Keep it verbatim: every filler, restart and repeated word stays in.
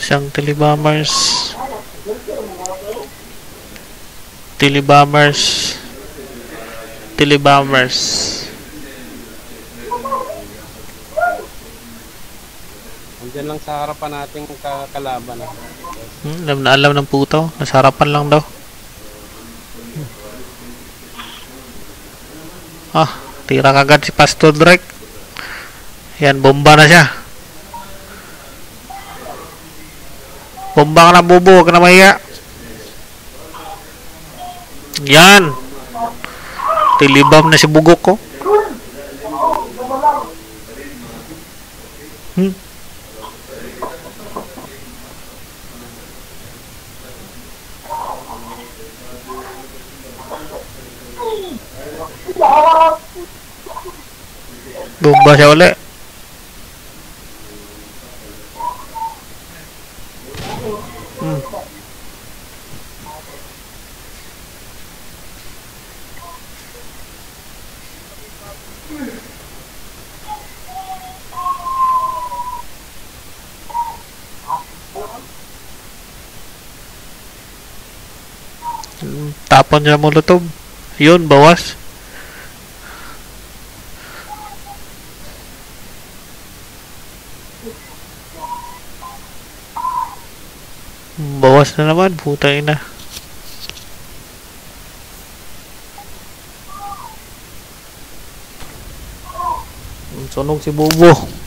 Isang Telebammers. Telebammers. Telebammers. Andiyan lang sa harapan nating kalaban. Ah. Hmm, alam na alam ng puto. Nasa harapan lang daw. Ah, tira kagad si Pastor Drake. Yan, bomba na siya. Bomba ka na, bubo. Huwag ka na mahiya. Yan. Tilibam na si bugok ko. Hmm. Bomba siya ulit. Hmm. Tapon niya molotov. Yun, bawas. Bawas na naman, puta ina. Sunog si Bobo.